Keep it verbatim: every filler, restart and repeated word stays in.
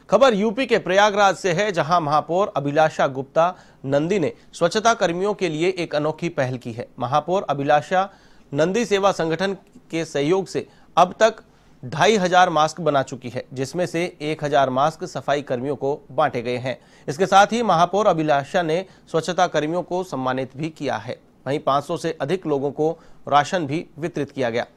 खबर यूपी के प्रयागराज से है, जहां महापौर अभिलाषा गुप्ता नंदी ने स्वच्छता कर्मियों के लिए एक अनोखी पहल की है। महापौर अभिलाषा नंदी सेवा संगठन के सहयोग से अब तक ढाई हजार मास्क बना चुकी है, जिसमें से एक हजार मास्क सफाई कर्मियों को बांटे गए हैं। इसके साथ ही महापौर अभिलाषा ने स्वच्छता कर्मियों को सम्मानित भी किया है। वहीं पाँच सौ से अधिक लोगों को राशन भी वितरित किया गया।